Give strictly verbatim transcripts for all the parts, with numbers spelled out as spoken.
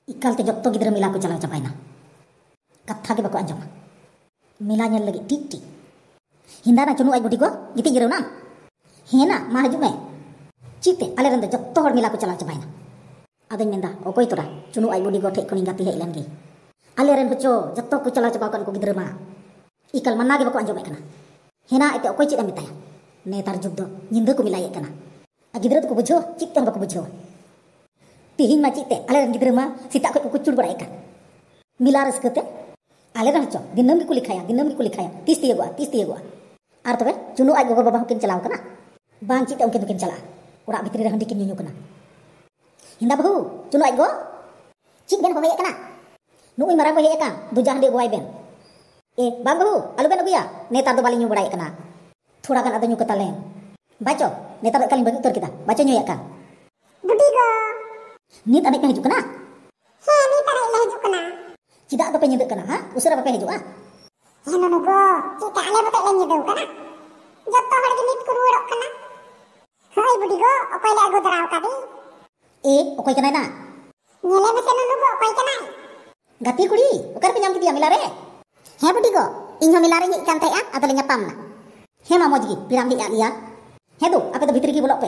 Ikal te jotto gidra mila ko chalaw chapaina. Katha ge bako anjoma. Mila nyel lagi tik tik. Hindana chunu ai budi ko giti girew na. Hena ma haju me. Cite ale rende jotto hor mila ko chalaw chapaina. Adeng menda okoi tora chunu ai budi ko thek ko ningati hej len ge. Ale ren hocho jotto ko chalaw chapaw kan ko gidra ma. Ikal manna ge bako anjome kana. Hena ite okoi cit amitaya. Netar jug do nyinda ko milayek kana. A gidra ko bujho cite bako bujho. Tihin ma cite ale ren gidra ma sita ko kucur barai kan. Mila raskate ale ren hocho dinam ge kuli khaya dinam ge kuli khaya tis tiye go tis tiye go. Ar tobe chunu ai gogo baba hokin chalaw kana. Bang cite ungkin ungkin chala. Ora bitri re handi kin nyu kana. Hinda bahu chunu ai go. Cik ben ko hej kana. Nui marang ko hej kan dujah de boy ben. Eh bang bahu alu ben aguya netar do bali nyu barai kana. Thoda kan ada nyu katale. Baco netar do kalin bagi utar kita. Baca nyu ya kan. Budi go. Nit anek haju kana. He nit anek haju kana. Cidak do pe nyedek kana ha? Usara bape haju ah. He nono go. Cita ale bote le nyedew kana. Jotto hor ge nit ko ruwerok kana. Hoi budi go okoi le agu daraw kadi. Eh okoi kana na. Nyele mese nono go okoi kana. Gati kuri okar pe nyam kidia milare. He budi go inho milare nyi ikan teh ah ado le nyapam na. He ma moj gi piram hi ya. He do ape do bhitri gi bolok pe.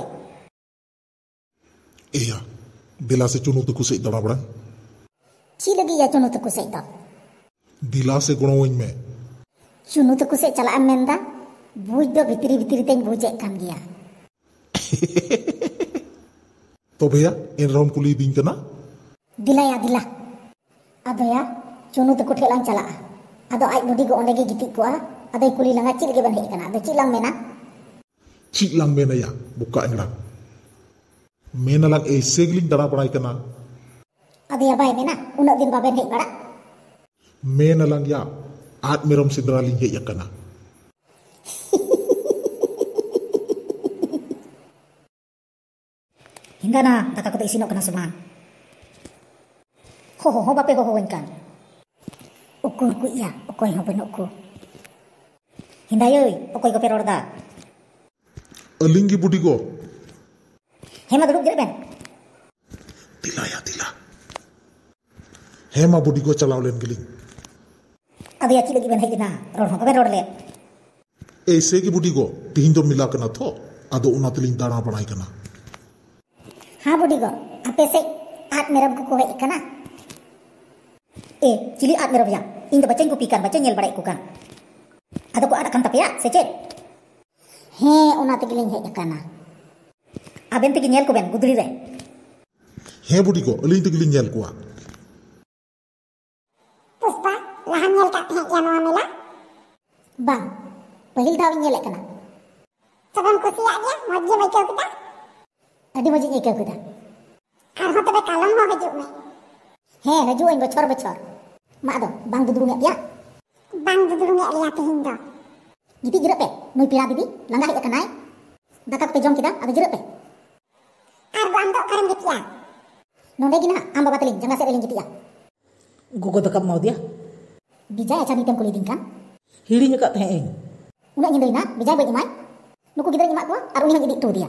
Iya, Dila se chunu tuku sej dara bra. Chi lagi ya chunu tuku sej do. Dila se gono me. Chunu tuku sej chala am menda. Buj do bhitri bhitri teng bujek kan gya. To beya en rom kuli din kana. Dila ya dila. Ado ya chunu tuku thelang chala. Ado ai budi go onde ge gitik ko ah. Ado kuli langa cil ge ban hej kana. Ado cilang mena. Cilang mena ya buka engrang. Mena lang e segling dara brai kana. Ado ya bai mena unak din baben hej bara. Mena lang ya at merom sidra ling hej kana. Hingga na daka ko isinok kana semua. Ho ho ho bape ho ho kan. Ukur ku iya okoi ho benok ku. Hinda yoi okoi ko peror da. Alingi budi go. Hema duduk dire ben. Dila ya dila. Hema budi go chalaw len geling. Ado ya cil lagi ben hej na. Ror ho ko peror le. E segi budi go tihin do mila kana tho. Ado una tiling dara banai kana. Ha budi go ape se at meram ku ko hej kana. Eh cili at meram ya. Ing do baceng ku pikan baceng nyel barai ku kan. Ado ko ada kan tapi ya secet. He una tigiling hej kana. Aben tegi nyel ko ben gudri re. He budi go aling tigiling nyel kuwa. Puspa lahan nyel kat hej ya noa mila. Bang pahil daw nyelek kana. Sabam kusiak dia moj ge mai kau kita. Adi mojik ikau kuda. Ar ho tobe kalong ho haju me. He haju ain bocor bocor. Mak do bang dudurung ya. Bang dudurung ya lihat tihin do. Giti jeruk pe, nui pira bibi, langgar hej kanai. Daka ko pe jom kita ada jeruk pe. Ar go amdo karam gitu ya. Nonde gina am baba teling jangga se eling gitu ya. Gogo dekap mau dia. Bijay acha nitem kuli dingkan. Hirinya kak teh eng. Unak nyindoi na, bijay bai imai. Nuku gidra nyimak ko, ar uni jadi tu dia.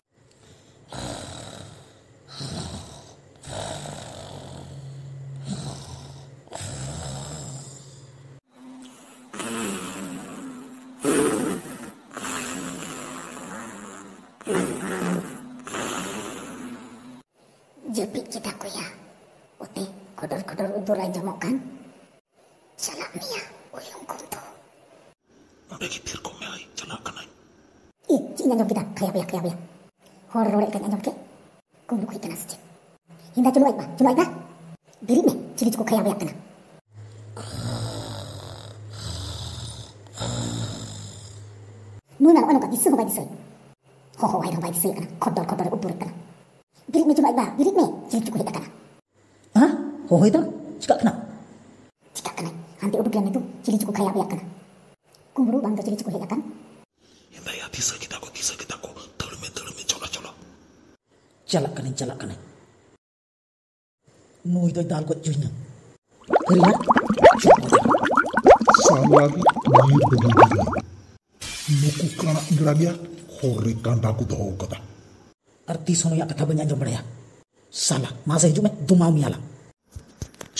Jepit kita ko ya. Ote kodor-kodor udur aja mau kan. Salah mia uyung konto. Bagi pir ko mai chala kana. Ih, cik nyanyom kita kaya baya kaya baya. Hor rorek kan nyanyom ke. Kung lu kana sejak. Hinda cunu ai ba, cunu ai ba. Diri me, cili cukup kaya baya kana. Nuna anu ka disu ba disu. Ho ho ai dong ba disu kana. Kodor-kodor udur kana. Diri me cunu ai ba, diri me cili cukup hita kana. Hah? Ho itu? Cika kena. Cika kana. Hanti udulan itu cili cukup kaya baya kana. Kumburu bang cili cukup hita kan. Hinda ya tisa kita ko tisa kita ko. Talume talume chola chola. Calak kene calak kene. Nui doi dal ko juina. Herimat. Sama lagi mir begini. Nuku kana geragya hore kanda ku to kata. Arti sono ya kata banyak jom ya. Salah, masa hijau me dumau miala.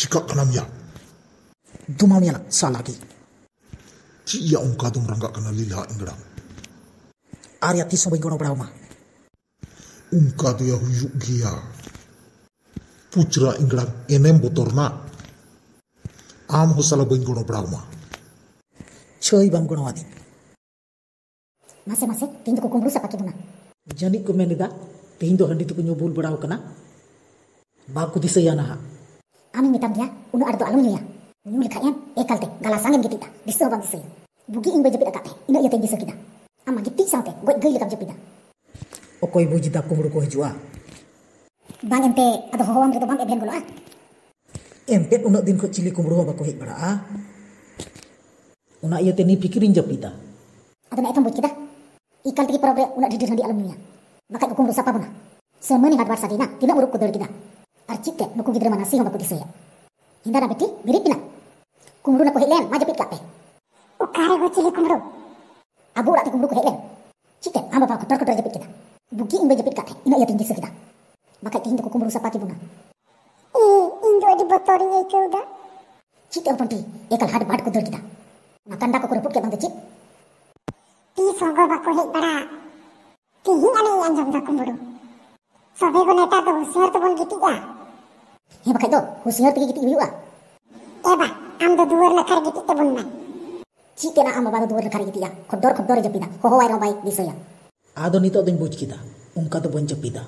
Cikak kanam ya. Dumam ya nak salah lagi. Cik ya ongka dong ranggak kana lila inggerang. Arya tiso bayi gono berapa? Ongka tu ya huyuk gia. Pucra inggerang enem botorna. Am hosala bayi gono berapa? Coy bang gono adi. Masih-masih, tinggi kukum rusak pakai guna. Jadi ku menida, tihindo handi tu kunyubul berau kena. Baku disaya nah. Amin mitam dia, uno ardo alum ya. Nyul kayan, ekal te, galasangin gitu ta. Diso bang diso. Bugi ing bejepit akate, ina iya teng diso kita. Ama gitu sante, gue gay lekam jepita. Okoy buji dak kumuru ko hijua. Bang ente, ado hoham gitu bang eben golo ah. Ente unak din ko cili kumuru ba ko hij bara ah. Unak iya teni pikirin jepita. Ado na etam buat kita. Ikal tiki probre unak didir handi alum ya. Maka kukum rusak apa buna. Semeni hadwar sadina, tidak uruk kudor kita. Arcik ke, nuku gidra mana sih baku diso ya. Hindara beti, mirip pina. Kumuru na ko helen, majapit kape. Ukare go cili kumru. Abu rati kumuru ko helen. Cike, amba pa kotor kotor japit kita. Bugi ing bejapit kate, ina iya tinggi kita. Maka tihin ko kumuru sapaki buna. Ih, indo di botori ya ke udah. Cike upon ti, ekal had bad kudor kita. Nakanda ko kuruput ke bang cik. Ti sogo bako hej bara. Tihin ane anjam da kumru. Sobe go neta to husiar to bon gitu ya. He bakai do, husiar tiki gitu iu ah. Eba, am do duar lekar gitu te bon mai. Cike na amba baru duar lekar gitu ya. Kodor kodor japita. Hoho ay rombai diso ya. Ado nito din buj kita. Ungka to bon jepita.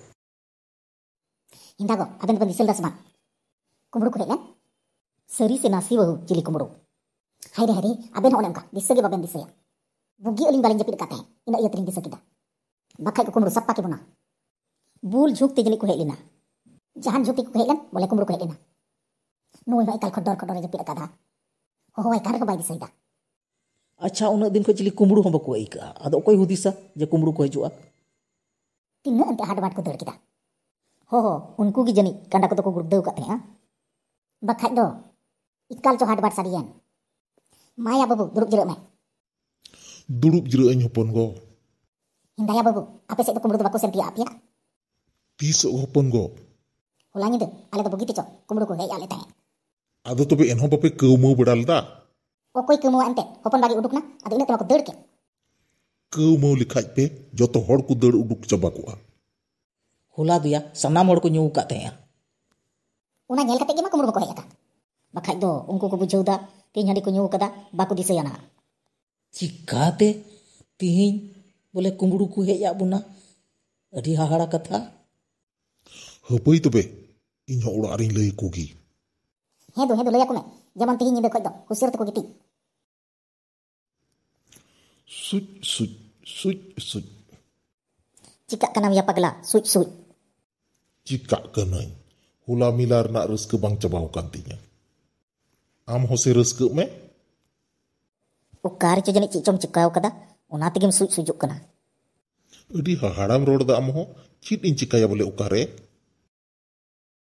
Hindago, aben pun disil dasma. Kumuru ko helen. Seri se nasi wahu cili kumuru. Hai deh hari, aben ho nemka, diso ge baben diso ya. Bugi uling baling japit kate, ina iya tering diso kita. Bakai ko kumuru sapaki buna. Bul झुक तेजली को Helena जहान झुकी को Helen बोले कुमरू को Helena नुई भाई कल खडर खडर जपि कदा हो होय कार को बाई दिसैदा अच्छा उnak din ko cili kumuru hom bako ika. Ado okoy hudisa je kumuru ko hijua. तीन अंते हाट बाट को दौड़ किदा हो हो उनको की जनी कंडा को तो को गुर्देव का थे बखाई दो इकाल जो हाट बाट सारियन माया बाबू दुरुप जिरक में Durup jira añ hopon go. हिंदाया बाबू आपे से तो कुमरू तो बाको सेंटिया आपिया Tiso hopon go. उलांगी दे आले तो बगी तिचो कुमरू को हे आले थे Ado tobe enho bape keumu bedal da. ओ कोई कमो अंते होपन बागी उडुक ना अदो इने तमा को दौड़ के Keumu likhaj pe joto hor ku deur uduk coba ko. Hula dia sanam hor ko nyu ka te. उना नेल कते गेमा कुमरू को हे का बखाई दो उनको को बुझौदा तीन हडी को न्यू कदा बाको दिसया ना Cikate tihin boleh kumuru ku hej buna. Adi hahara katha. Hapai tobe inyo ora aring lei kogi. हे दो हे दो लया को में जमन तीन निबे खय दो हुसिर तो को गिटी Suj suj suj suj. चिका कनाम या पगला सुई सुई Cikak kenai. Hula milar nak reske bang cabau kantinya. Am hose reske me? उकार चजनी चिचम चिकाव कदा उना तिगेम सुई सुजुक कना Adi haharam rod da am ho. Cit in cikaya boleh ukare.